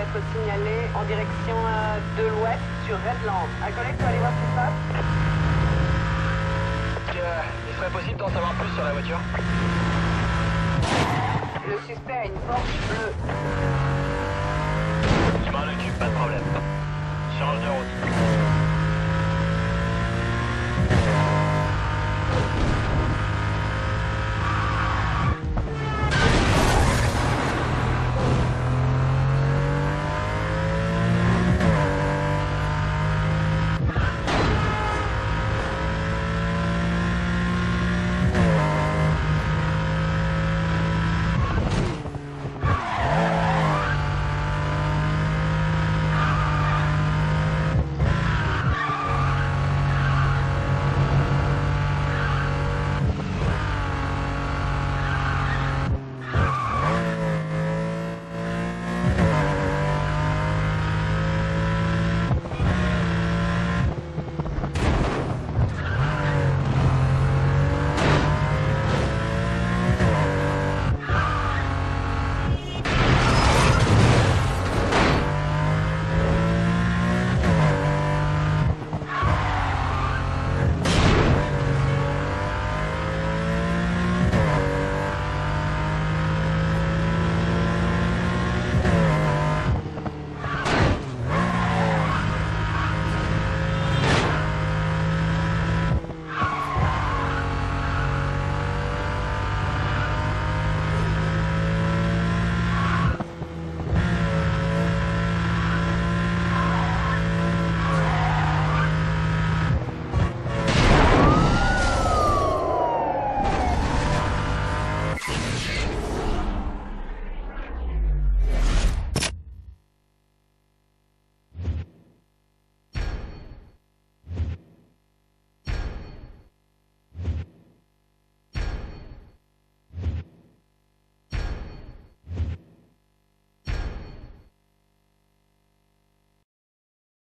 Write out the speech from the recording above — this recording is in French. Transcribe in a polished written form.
être signalé en direction de l'ouest sur Redland. Un collègue peut aller voir ce qui se passe? Il serait possible d'en savoir plus sur la voiture? Le suspect a une Porsche bleue. Je m'en occupe, pas de problème. Change de route.